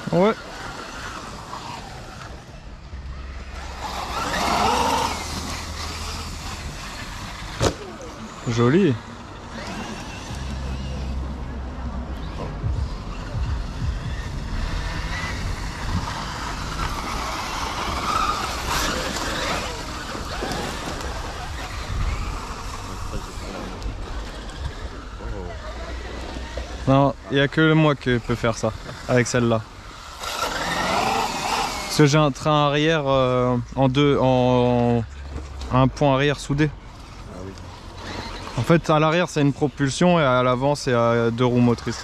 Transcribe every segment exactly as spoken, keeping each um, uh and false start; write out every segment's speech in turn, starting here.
Ouais. Joli. Non, il n'y a que moi qui peux faire ça avec celle-là. Parce que j'ai un train arrière euh, en deux, en, en un pont arrière soudé. Ah oui. En fait, à l'arrière c'est une propulsion et à l'avant c'est euh, deux roues motrices.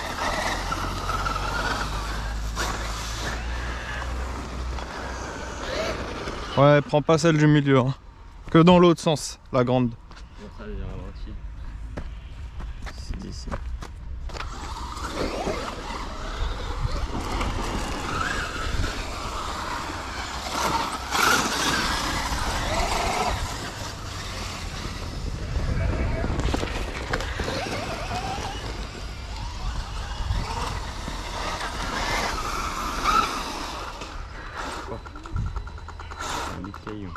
Ouais, prends pas celle du milieu, hein. Que dans l'autre sens, la grande. Bon, ça, j'ai ralenti. C'est d'ici. Caillou.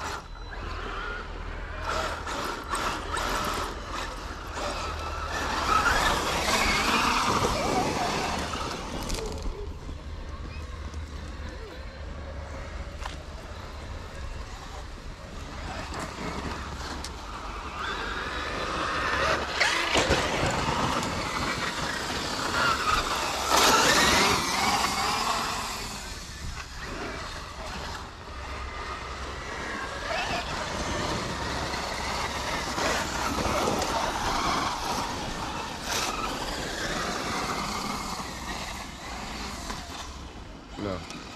Là.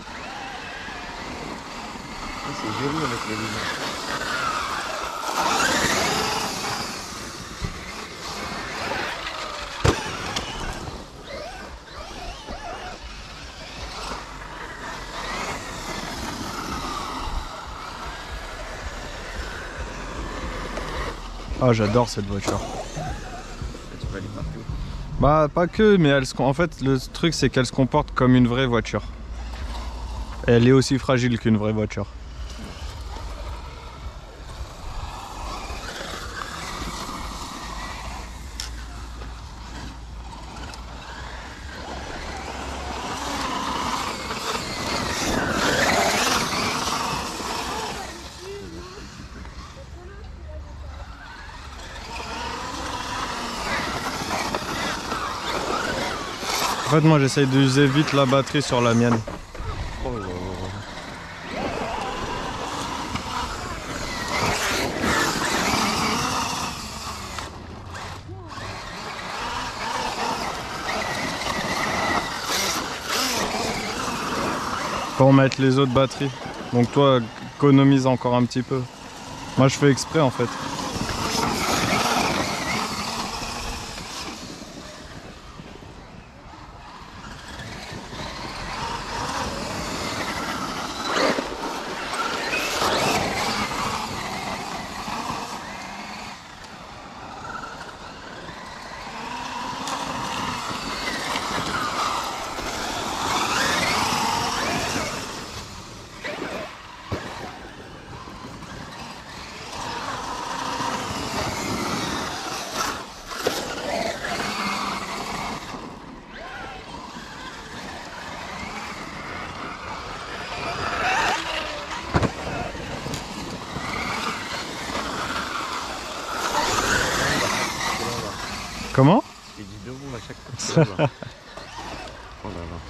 Ah, c'est joli avec les lumières. Ah, j'adore cette voiture. Tu peux aller partout. Bah, pas que, mais elle se... en fait, le truc c'est qu'elle se comporte comme une vraie voiture. Elle est aussi fragile qu'une vraie voiture. En fait, moi j'essaye d'user vite la batterie sur la mienne. Oh là là. Pour mettre les autres batteries. Donc toi, économise encore un petit peu. Moi je fais exprès en fait. Comment? Tu fais du deux roues à chaque fois. Là, oh là là.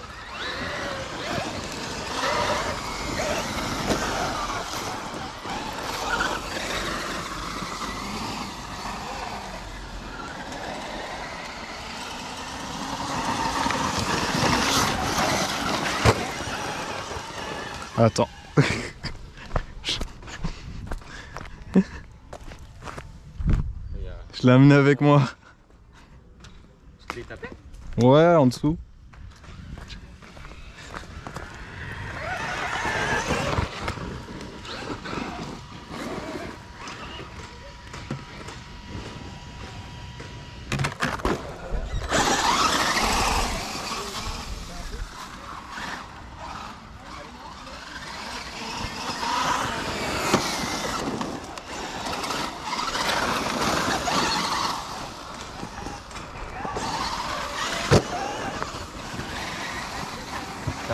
Attends. Je l'ai amené avec moi. Tu l'as tapé? Ouais, en dessous.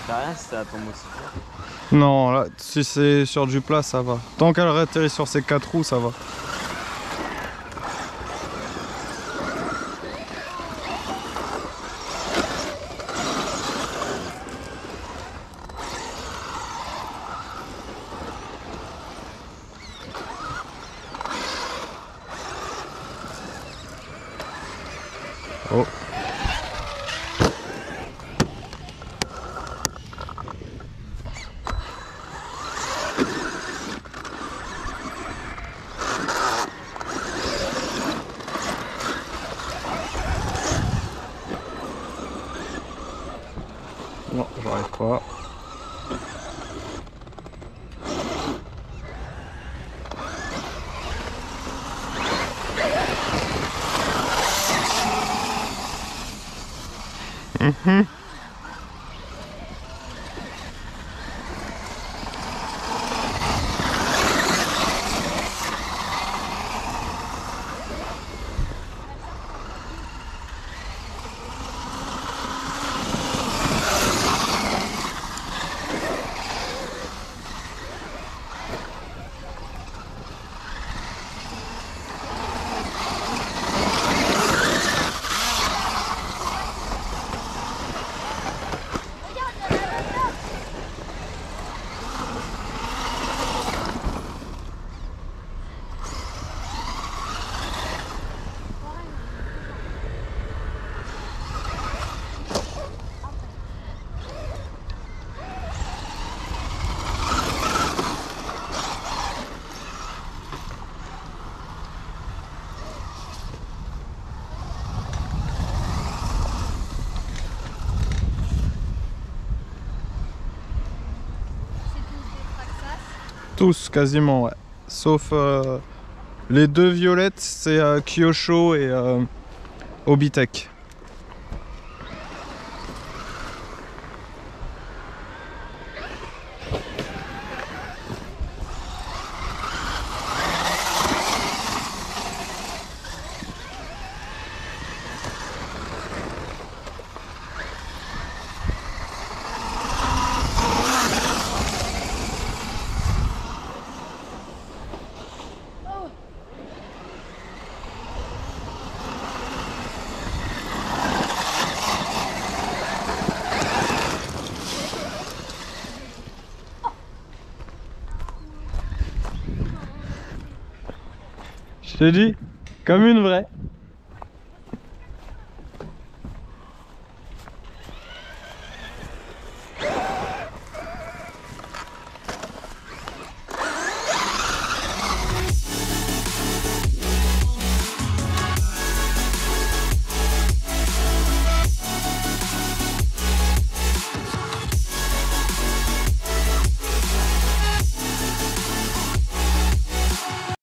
fait rien si ça tombe aussi fort. Non, là, si c'est sur du plat, ça va. Tant qu'elle atterrit sur ses quatre roues, ça va. Oh. Non, j'arrive pas. Mmh. Tous quasiment, ouais. Sauf euh, les deux violettes, c'est euh, Kyosho et euh, Obitech. Je t'ai dit, comme une vraie.